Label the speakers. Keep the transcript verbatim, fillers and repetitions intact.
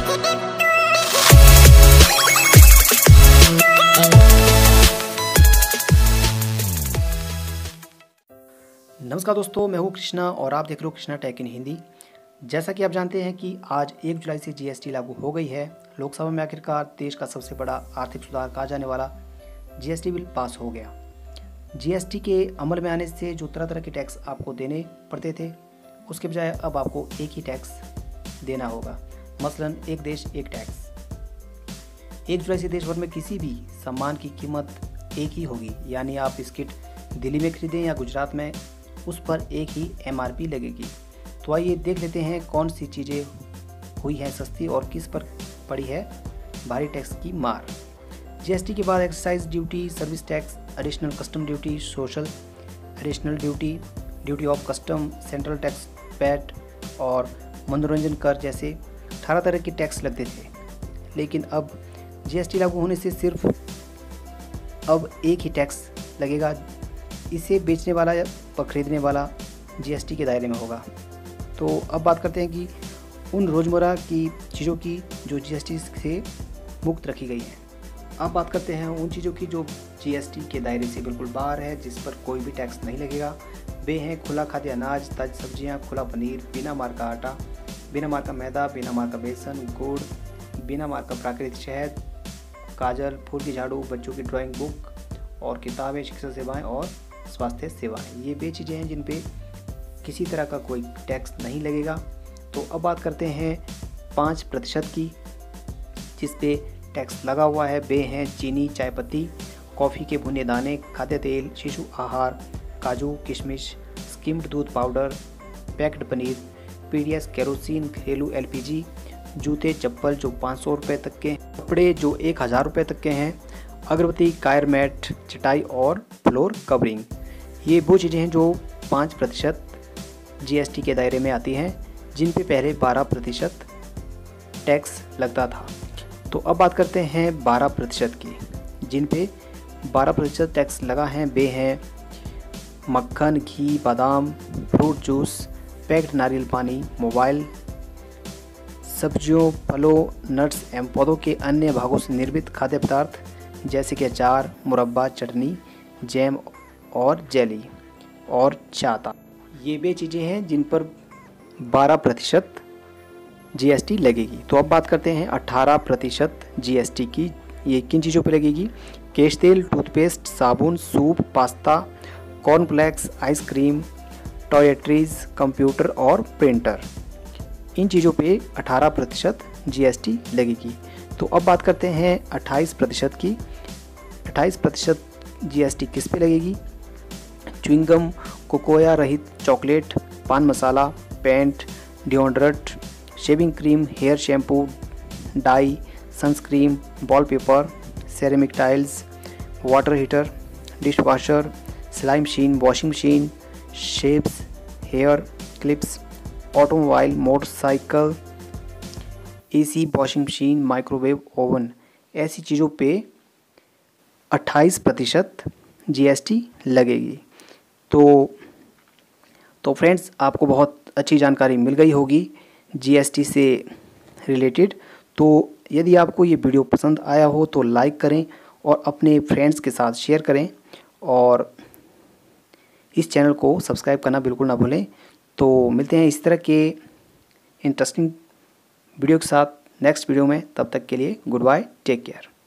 Speaker 1: नमस्कार दोस्तों, मैं हूँ कृष्णा और आप देख रहे हो कृष्णा टेक इन हिंदी। जैसा कि आप जानते हैं कि आज एक जुलाई से जीएसटी लागू हो गई है। लोकसभा में आखिरकार देश का सबसे बड़ा आर्थिक सुधार कहा जाने वाला जीएसटी बिल पास हो गया। जीएसटी के अमल में आने से जो तरह तरह के टैक्स आपको देने पड़ते थे, उसके बजाय अब आपको एक ही टैक्स देना होगा। मसलन एक देश एक टैक्स। एक जुलाई से देश भर में किसी भी सामान की कीमत एक ही होगी, यानी आप बिस्किट दिल्ली में खरीदें या गुजरात में, उस पर एक ही एमआरपी लगेगी। तो आइए देख लेते हैं कौन सी चीज़ें हुई हैं सस्ती और किस पर पड़ी है भारी टैक्स की मार। जीएसटी के बाद excise duty, service tax, additional custom duty, social additional duty, duty of custom, central tax, पैट और मनोरंजन कर जैसे अठारह तरह के टैक्स लगते थे। लेकिन अब जीएसटी लागू होने से सिर्फ अब एक ही टैक्स लगेगा। इसे बेचने वाला या खरीदने वाला जीएसटी के दायरे में होगा। तो अब बात करते हैं कि उन रोज़मर्रा की चीज़ों की जो जीएसटी से मुक्त रखी गई हैं। अब बात करते हैं उन चीज़ों की जो जीएसटी के दायरे से बिल्कुल बाहर है, जिस पर कोई भी टैक्स नहीं लगेगा। वे हैं खुला खाद्य अनाज, ताज़ी सब्जियां, खुला पनीर, बिना मार का आटा, बिना मार का मैदा, बिना मार का बेसन, गुड़, बिना मार का प्राकृतिक शहद, काजल, फूल की झाड़ू, बच्चों की ड्राइंग बुक और किताबें, शिक्षा सेवाएँ और स्वास्थ्य सेवाएं। ये वे चीज़ें हैं जिन पे किसी तरह का कोई टैक्स नहीं लगेगा। तो अब बात करते हैं पाँच प्रतिशत की, जिस पे टैक्स लगा हुआ है। वे हैं चीनी, चाय पत्ती, कॉफ़ी के भुने दाने, खाद्य तेल, शिशु आहार, काजू, किशमिश, स्किम्ड दूध powder, packed paneer, PDS, kerosene, घरेलू एलपीजी, जूते चप्पल जो पाँच सौ रुपये तक के, कपड़े जो एक हज़ार रुपये तक के हैं, अगरबत्ती, कायर मैट, चटाई और फ्लोर कवरिंग। ये वो चीज़ें हैं जो पाँच प्रतिशत जीएसटी के दायरे में आती हैं, जिन पे पहले बारह प्रतिशत टैक्स लगता था। तो अब बात करते हैं बारह प्रतिशत की, जिन पे बारह प्रतिशत टैक्स लगा है। वे हैं मक्खन, घी, बादाम, फ्रूट जूस, पैक्ड नारियल पानी, मोबाइल, सब्जियों, फलों, नट्स एवं पौधों के अन्य भागों से निर्मित खाद्य पदार्थ जैसे कि अचार, मुरब्बा, चटनी, जैम और जेली और चाता। ये वे चीज़ें हैं जिन पर बारह प्रतिशत जीएसटी लगेगी। तो अब बात करते हैं अठारह प्रतिशत जीएसटी की। ये किन चीज़ों पर लगेगी? केश तेल, टूथपेस्ट, साबुन, soup, pasta, cornflakes, ice cream, toiletries, computer और प्रिंटर। इन चीज़ों पे अठारह प्रतिशत जीएसटी लगेगी। तो अब बात करते हैं अट्ठाईस प्रतिशत की। अट्ठाईस प्रतिशत जीएसटी किस पे लगेगी? च्युइंगम, कोकोया रहित चॉकलेट, पान मसाला, paint, deodorant, shaving cream, hair shampoo, dye, sunscreen, wallpaper, ceramic tiles, water heater, dish washer, सिलाई machine, washing machine, shapes, hair clips, automobile, motorcycle, AC, washing machine, microwave oven. ऐसी चीज़ों पे अट्ठाईस प्रतिशत जीएसटी लगेगी। तो तो फ्रेंड्स, आपको बहुत अच्छी जानकारी मिल गई होगी जीएसटी से रिलेटेड। तो यदि आपको ये वीडियो पसंद आया हो तो लाइक करें और अपने फ्रेंड्स के साथ शेयर करें और इस चैनल को सब्सक्राइब करना बिल्कुल ना भूलें। तो मिलते हैं इस तरह के इंटरेस्टिंग वीडियो के साथ नेक्स्ट वीडियो में। तब तक के लिए गुड बाय, टेक केयर।